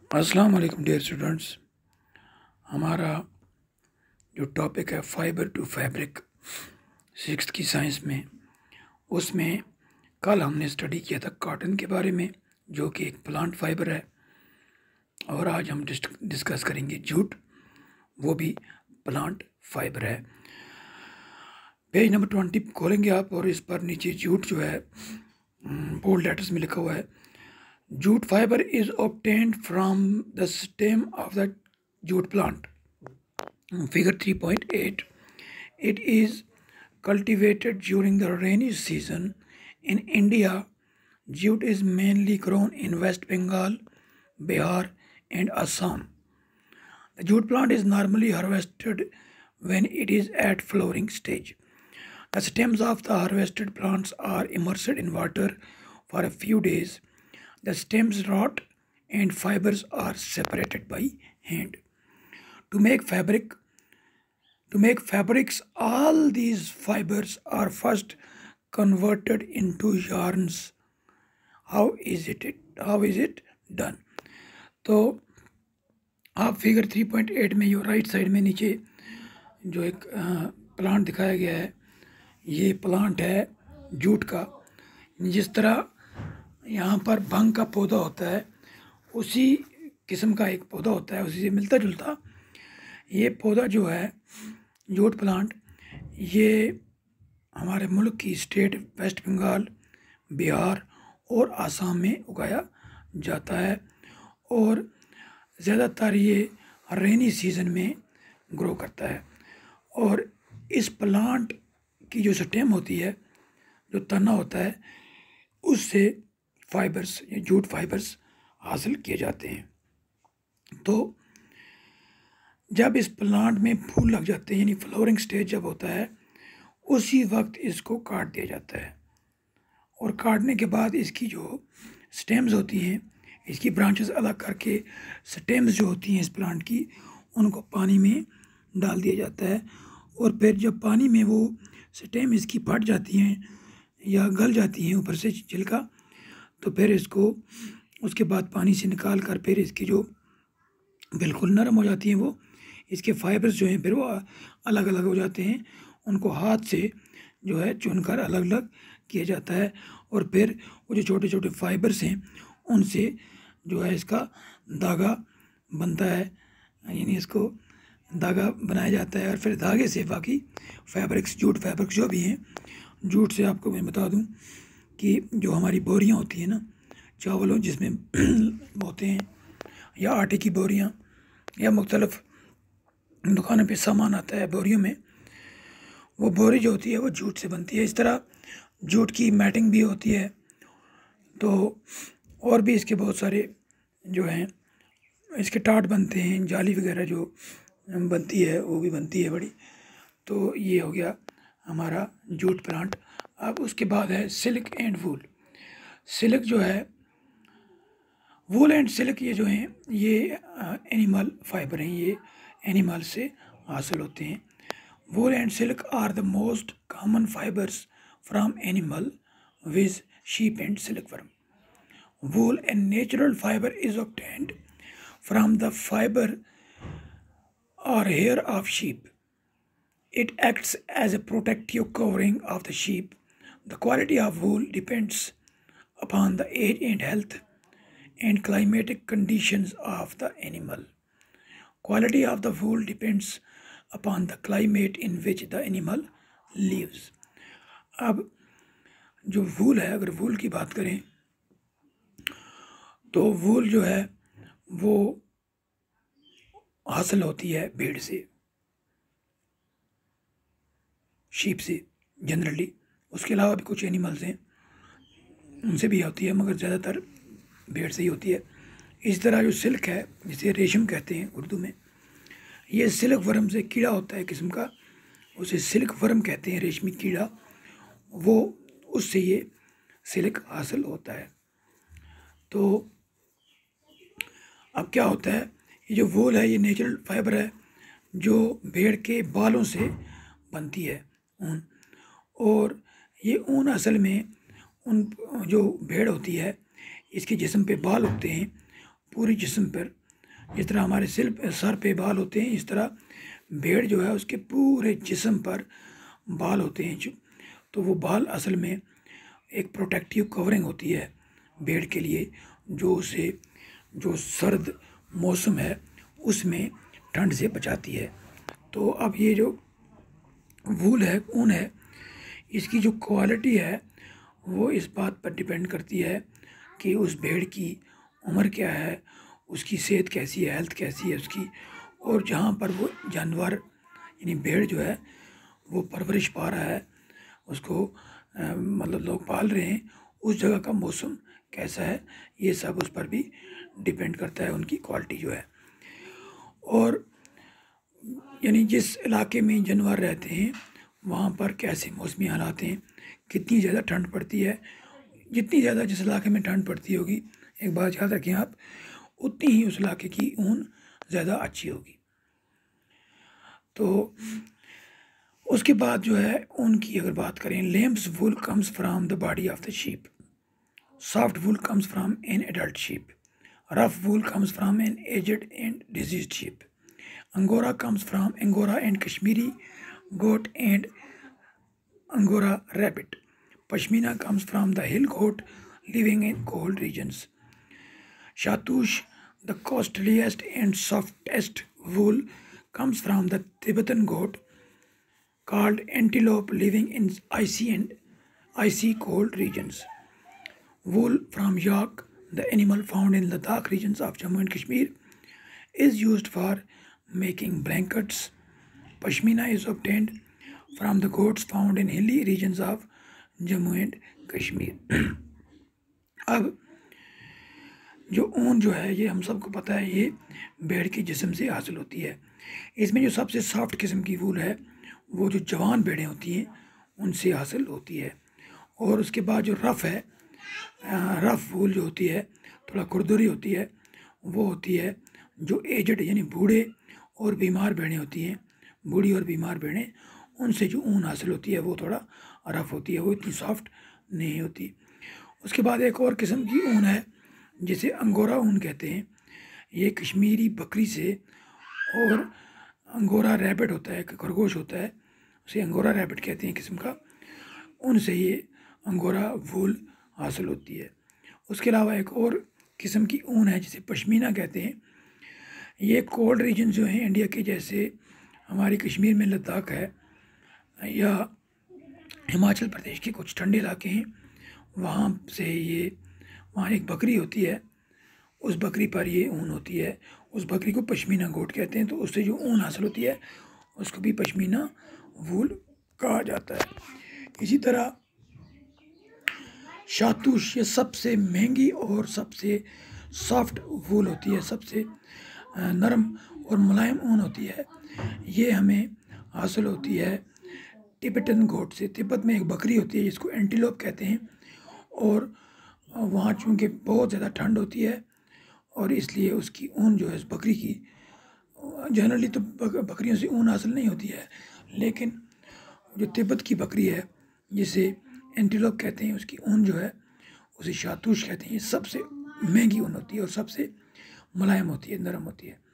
अस्सलाम वालेकुम dear students. हमारा जो टॉपिक है फाइबर टू फैब्रिक सिक्स्थ की साइंस में, उसमें कल हमने स्टडी किया था कॉटन के बारे में, जो कि एक प्लांट फाइबर है। और आज हम डिस्कस करेंगे जूट, वो भी प्लांट फाइबर है। पेज नंबर 20 खोलेंगे आप, और इस पर नीचे जूट जो है बोल्ड लेटर्स में लिखा हुआ है, jute fiber is obtained from the stem of the jute plant. Figure 3.8. It is cultivated during the rainy season. In India, jute is mainly grown in West Bengal, Bihar, and Assam. The jute plant is normally harvested when it is at flowering stage. The stems of the harvested plants are immersed in water for a few days. The stems rot and fibers are separated by hand. To make fabrics, all these fibers are first converted into yarns. How is it done? तो आप figure 3.8 में यो right side में नीचे जो एक plant दिखाया गया है, ये प्लांट है जूट का। जिस तरह यहाँ पर भंग का पौधा होता है, उसी किस्म का एक पौधा होता है, उसी से मिलता जुलता ये पौधा जो है जूट प्लांट, ये हमारे मुल्क की स्टेट वेस्ट बंगाल, बिहार और आसाम में उगाया जाता है। और ज़्यादातर ये रेनी सीज़न में ग्रो करता है। और इस प्लांट की जो स्टेम होती है, जो तना होता है, उससे फाइबर्स या जूट फाइबर्स हासिल किए जाते हैं। तो जब इस प्लांट में फूल लग जाते हैं, यानी फ्लावरिंग स्टेज जब होता है, उसी वक्त इसको काट दिया जाता है। और काटने के बाद इसकी जो स्टेम्स होती हैं, इसकी ब्रांचेस अलग करके स्टेम्स जो होती हैं इस प्लांट की, उनको पानी में डाल दिया जाता है। और फिर जब पानी में वो स्टेम इसकी फट जाती हैं या गल जाती हैं ऊपर से छिलका, तो फिर इसको उसके बाद पानी से निकाल कर फिर इसकी जो बिल्कुल नरम हो जाती हैं, वो इसके फाइबर्स जो हैं फिर वो अलग अलग हो जाते हैं। उनको हाथ से जो है चुनकर अलग अलग किया जाता है। और फिर वो जो छोटे छोटे फाइबर्स हैं, उनसे जो है इसका धागा बनता है, यानी इसको धागा बनाया जाता है। और फिर धागे से बाकी फैब्रिक्स, जूट फैब्रिक्स जो भी हैं, जूट से आपको मैं बता दूं कि जो हमारी बोरियां होती हैं ना, चावलों जिसमें होते हैं, या आटे की बोरियां, या मुख्तलिफ दुकानों पे सामान आता है बोरियों में, वो बोरी जो होती है वो जूट से बनती है। इस तरह जूट की मैटिंग भी होती है। तो और भी इसके बहुत सारे जो हैं, इसके टाट बनते हैं, जाली वगैरह जो बनती है वो भी बनती है बड़ी। तो ये हो गया हमारा जूट प्लांट। अब उसके बाद है सिल्क एंड वूल। सिल्क जो है, वूल एंड सिल्क, ये जो हैं ये एनिमल फाइबर हैं, ये एनिमल से हासिल होते हैं। Wool and silk are the most common fibres from animal viz sheep and silkworm. Wool, a natural fiber, is obtained from the fiber or hair of sheep. It acts as a protective covering of the sheep. The quality of wool depends upon the age and health and climatic conditions of the animal. Quality of the wool depends upon the climate in which the animal lives. अब जो वूल है, अगर वूल की बात करें तो वूल जो है वो हासिल होती है भेड़ से, शीप से जनरली। उसके अलावा भी कुछ एनिमल्स हैं, उनसे भी होती है, मगर ज़्यादातर भेड़ से ही होती है। इस तरह जो सिल्क है, जिसे रेशम कहते हैं उर्दू में, ये सिल्क वर्म से कीड़ा होता है किस्म का, उसे सिल्क वर्म कहते हैं, रेशमी कीड़ा, वो उससे ये सिल्क हासिल होता है। तो अब क्या होता है, ये जो वूल है ये नेचुरल फाइबर है जो भेड़ के बालों से बनती है, ऊन। और ये ऊन असल में उन जो भेड़ होती है, इसके जिस्म पे बाल उगते हैं, पूरे जिस्म पर, जिस तरह हमारे सर पे बाल होते हैं, इस तरह भेड़ जो है उसके पूरे जिस्म पर बाल होते हैं। तो वो बाल असल में एक प्रोटेक्टिव कवरिंग होती है भेड़ के लिए, जो उसे जो सर्द मौसम है उसमें ठंड से बचाती है। तो अब ये जो वूल है, ऊन है, इसकी जो क्वालिटी है वो इस बात पर डिपेंड करती है कि उस भेड़ की उम्र क्या है, उसकी सेहत कैसी है, हेल्थ कैसी है उसकी, और जहाँ पर वो जानवर यानी भेड़ जो है वो परवरिश पा रहा है, उसको मतलब लोग पाल रहे हैं, उस जगह का मौसम कैसा है, ये सब उस पर भी डिपेंड करता है उनकी क्वालिटी जो है। और यानी जिस इलाके में जानवर रहते हैं वहाँ पर कैसे मौसमी हालात हैं, कितनी ज़्यादा ठंड पड़ती है, जितनी ज़्यादा जिस इलाके में ठंड पड़ती होगी, एक बात याद रखें आप, उतनी ही उस इलाके की ऊन ज़्यादा अच्छी होगी। तो उसके बाद जो है ऊन की अगर बात करें, lamb's wool comes from the body of the sheep, soft wool comes from an adult sheep, rough wool comes from an aged and diseased sheep, Angora comes from Angora and Kashmiri goat and Angora rabbit. Pashmina comes from the hill goat living in cold regions. Shatush, the costliest and softest wool, comes from the Tibetan goat called antelope living in icy cold regions. Wool from yak, the animal found in Ladakh regions of Jammu and Kashmir, is used for making blankets. Pashmina is obtained from the goats found in hilly regions of Jammu and Kashmir. अब जो ऊन जो है ये हम सबको पता है, ये भेड़ के जिस्म से हासिल होती है। इसमें जो सबसे सॉफ्ट किस्म की वूल है वो जो जवान भेड़ें होती हैं उनसे हासिल होती है। और उसके बाद जो रफ़ है, रफ़ वूल जो होती है, थोड़ा खुरदुरी होती है, वो होती है जो एजड यानी बूढ़े और बीमार भेड़ें होती हैं, बूढ़ी और बीमार भेड़ें, उनसे जो ऊन हासिल होती है वो थोड़ा रफ़ होती है, वो इतनी सॉफ्ट नहीं होती। उसके बाद एक और किस्म की ऊन है जिसे अंगोरा ऊन कहते हैं। ये कश्मीरी बकरी से, और अंगोरा रैबिट होता है, खरगोश होता है, उसे अंगोरा रैबिट कहते हैं किस्म का, उनसे ये अंगोरा वूल हासिल होती है। उसके अलावा एक और किस्म की ऊन है जिसे पश्मीना कहते हैं। ये कोल्ड रीजन जो हैं इंडिया के, जैसे हमारी कश्मीर में लद्दाख है या हिमाचल प्रदेश के कुछ ठंडे इलाके हैं, वहाँ से ये, वहाँ एक बकरी होती है, उस बकरी पर ये ऊन होती है, उस बकरी को पश्मीना गोट कहते हैं। तो उससे जो ऊन हासिल होती है उसको भी पश्मीना वूल कहा जाता है। इसी तरह शातूश, ये सबसे महंगी और सबसे सॉफ्ट वूल होती है, सबसे नरम और मुलायम ऊन होती है। ये हमें हासिल होती है तिब्बतन गोट से। तिब्बत में एक बकरी होती है जिसको एंटीलोप कहते हैं, और वहाँ चूँकि बहुत ज़्यादा ठंड होती है और इसलिए उसकी ऊन जो है इस बकरी की, जनरली तो बकरियों से ऊन हासिल नहीं होती है, लेकिन जो तिब्बत की बकरी है जिसे एंटीलोप कहते हैं, उसकी ऊन जो है उसे शातूश कहते हैं। ये सबसे महंगी ऊन होती है और सबसे मुलायम होती है, नरम होती है।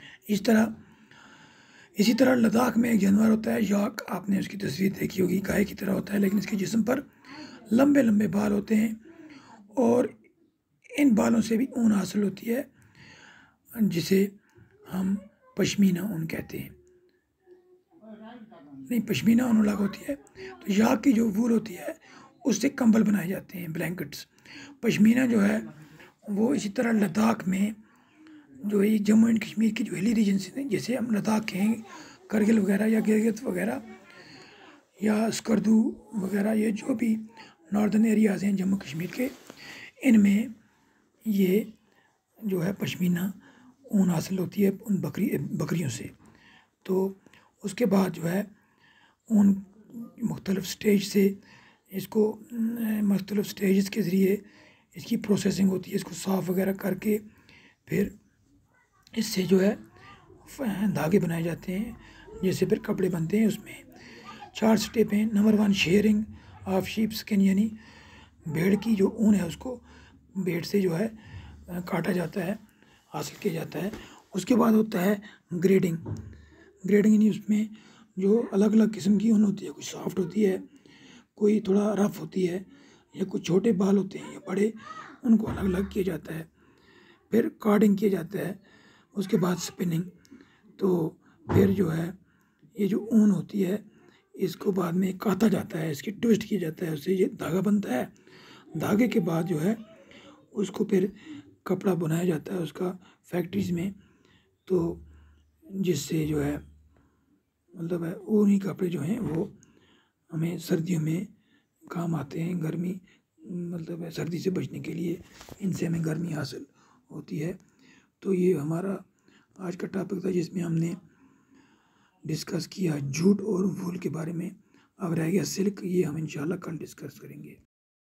इसी तरह लद्दाख में एक जानवर होता है याक, आपने उसकी तस्वीर देखी होगी, गाय की तरह होता है, लेकिन इसके जिस्म पर लंबे लंबे बाल होते हैं और इन बालों से भी ऊन हासिल होती है जिसे हम पश्मीना ऊन कहते हैं। नहीं, पश्मीना ऊन अलग होती है। तो याक की जो वूल होती है उससे कंबल बनाए जाते हैं, ब्लैंकेट्स। पश्मीना जो है वो इसी तरह लद्दाख में, जो ये जम्मू एंड कश्मीर की जो हिली रीजन्स हैं, जैसे हम लद्दाख के हैं, करगिल वगैरह या गिलगित वगैरह या स्कर्दू वगैरह, ये जो भी नॉर्दर्न एरियाज़ हैं जम्मू कश्मीर के, इनमें ये जो है पश्मीना ऊन हासिल होती है उन बकरियों से। तो उसके बाद जो है ऊन मुख्तलिफ स्टेज से, इसको मुख्तलिफ स्टेज के ज़रिए इसकी प्रोसेसिंग होती है, इसको साफ़ वगैरह करके फिर इससे जो है धागे बनाए जाते हैं, जैसे फिर कपड़े बनते हैं। उसमें 4 स्टेप हैं। Number 1 shearing of sheep skin, यानी भेड़ की जो ऊन है उसको भेड़ से जो है काटा जाता है हासिल किया जाता है। उसके बाद होता है ग्रेडिंग। ग्रेडिंग यानी उसमें जो अलग अलग किस्म की ऊन होती है, कोई सॉफ्ट होती है, कोई थोड़ा रफ होती है, या कुछ छोटे बाल होते हैं या बड़े, उनको अलग अलग किया जाता है। फिर कार्डिंग किया जाता है। उसके बाद स्पिनिंग। तो फिर जो है ये जो ऊन होती है इसको बाद में काता जाता है, इसकी ट्विस्ट किया जाता है, उससे ये धागा बनता है। धागे के बाद जो है उसको फिर कपड़ा बनाया जाता है उसका फैक्ट्रीज में, तो जिससे जो है मतलब है ऊनी कपड़े जो हैं वो हमें सर्दियों में काम आते हैं। गर्मी मतलब है सर्दी से बचने के लिए इनसे हमें गर्मी हासिल होती है। तो ये हमारा आज का टॉपिक था जिसमें हमने डिस्कस किया जूट और वूल के बारे में। अब रह गया सिल्क, ये हम इंशाल्लाह कल डिस्कस करेंगे।